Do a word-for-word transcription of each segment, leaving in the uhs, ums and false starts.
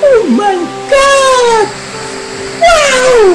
Oh my God! Wow!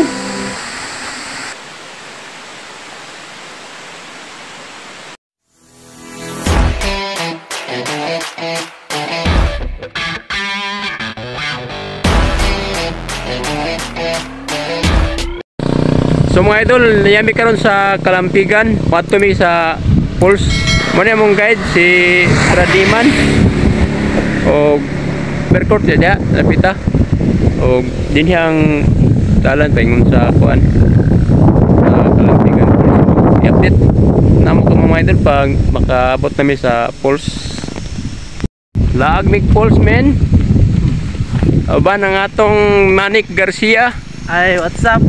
So mga idol, nayami karon sa Kalampigan, pato mi sa Pulse. Muna mong guide si Radiman o Berkort ya, lapita. O dinhang talan paingon sa kuan sa Kalampigan. I-update namo ko mga idol pag makaabot nami sa Pulse. Laag mig Pulse men. Aba nang atong Manik Garcia. Ay, what's up?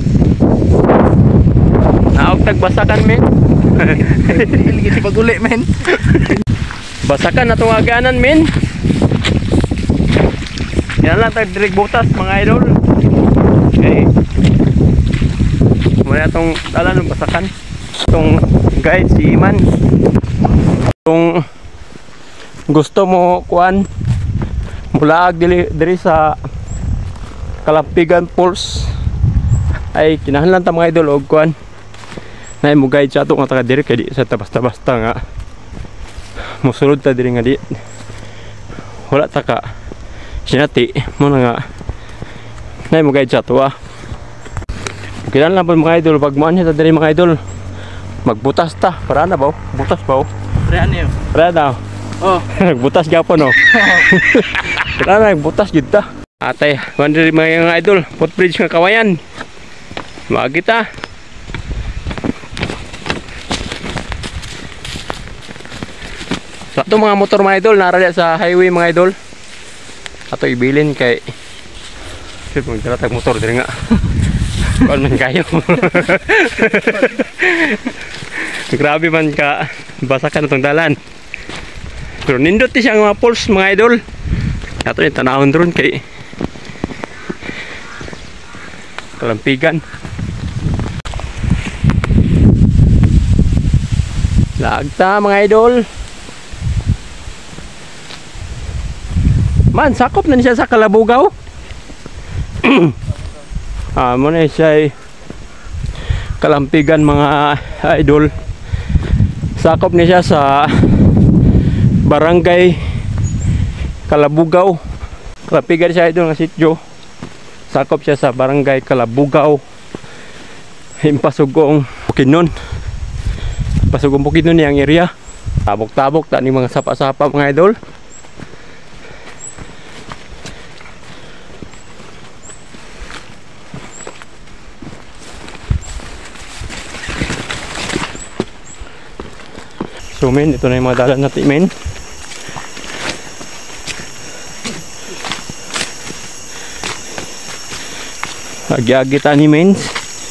Naog tagbasakan men. Ilgi si paguli men. Basakan na itong aganan men. Yan lang tag dirig butas mga idol. Okay. Muna itong talan ng basakan. Itong guide si Iman. Itong gusto mo kuan mulaag dili, diri sa Kalampigan Pulse ay kinahanglan ta mga idol og kuan na mo guide sa ato nga taga diri kay di sa basta-basta nga musulod ta diri nga di wala ta ka sinati mo na nga na mo guide sa ato ah. Kinahanglan pa mga idol pag mo ta diri mga idol magbutas ta para na ba butas ba Pre ano yun? para na Oh nagbutas gyapon no. Para na nagbutas gid ta atay wonder mga idol footbridge nga kawayan magi ta. So ito mga motor mga idol narali sa highway mga idol ato ibilin kay sir kung daratag motor diri nga kuan man kayo. Grabe man ka basakan itong dalan pero nindot siya ang mga Pulse mga idol ato yung tanahon dron kay Kalampigan. Lagta mga idol. Man, sakop na niya sa Kalabugaw. Ah, mo na siya Kalampigan mga idol. Sakop niya sa Barangay Kalabugaw. Kalampigan siya idol nga sityo. Sakop siya sa Barangay Kalabugaw. Himpasugong Bukidnon. Pasugong Bukidnon yang area. Tabok-tabok ta ni mga sapa-sapa mga idol. So men, ito na yung mga dalan natin men. Agi-agi ta ni men.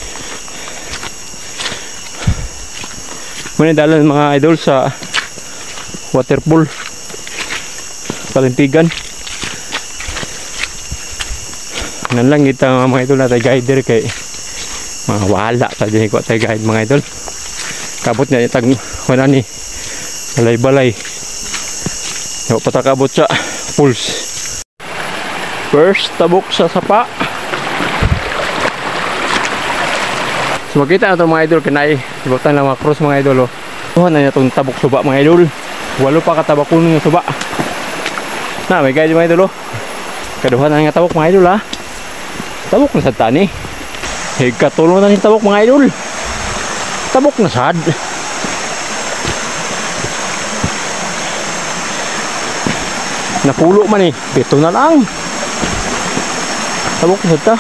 Muna dalan mga idol sa waterpool Kalampigan. Nan lang kita mga idol natin guide kay mga wala ta din ko tayo guide mga idol. Kabot niya itag wala ni balay-balay. Yo patakabot sa Pulse. First tabok sa sapa. So makita na ito mga idol kanay ibutan lang mga cross mga idol oh. Tuhan na niya itong tabok suba mga idol. Walo pa katabakon ng suba. Na may guide mga idol oh. Kaduhan na nga tabok mga idol ha. Tabok na sad tani. Higkatulong na ni tabok mga idol. Tabok na sad. Napulo man eh. Pito na lang. Tabok na sad ta.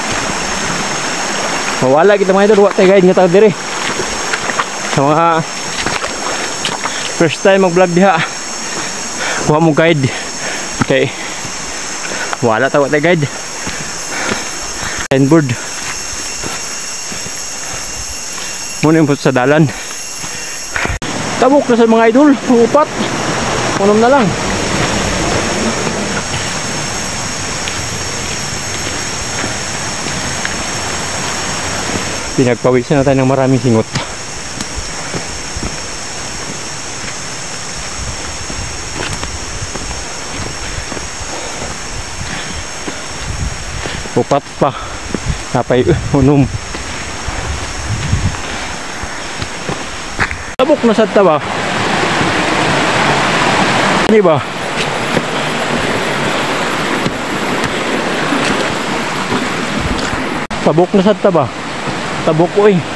Mawala kita mga idol, wala tayo guide nga tayo diri. Sa mga first time mag vlog diha, kuha mo guide. Okay. Wala tayo, wala tayo guide. Signboard. Muna yung sa dalan. Tabok na sa mga idol, upat. Unom na lang. Pinagpawisan na tayo ng maraming singot. Upat pa. Napay unom. Tabok na sa taba. Di ba? Tabok na sa taba. Tabok ko eh.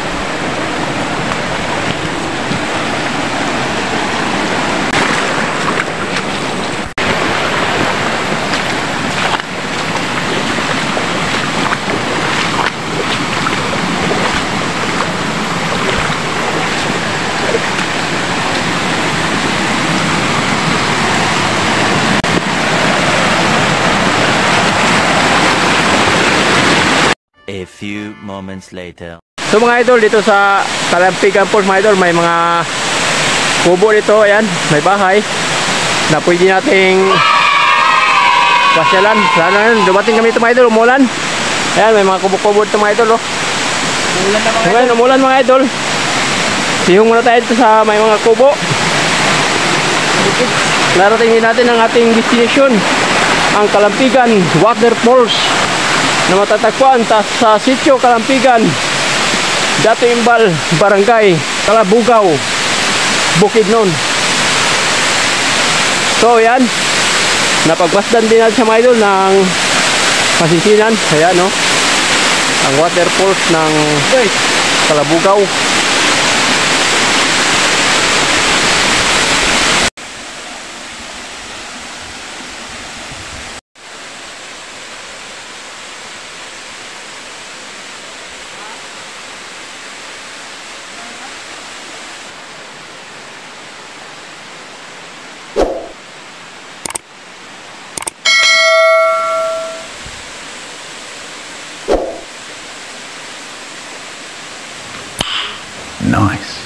A few moments later. So mga idol, dito sa Kalampigan Falls mga idol, may mga kubo dito, ayan, may bahay na pwede nating pasyalan. Lalo na yun, dumating kami ito mga idol, umulan. Ayan, may mga kubo-kubo dito mga idol, oh. Umulan na mga Ngayon, idol. umulan mga idol. Sihong muna tayo dito sa may mga kubo. Narating din natin ang ating destination, ang Kalampigan Waterfalls, na matatagpuan ta sa Sitio Kalampigan, Dato Imbal, Barangay Kalabugaw, Bukidnon. So yan, napagmasdan din natin sa mga idol ng pasisinan. Ayan, no, ang waterfalls ng Kalabugaw. Nice.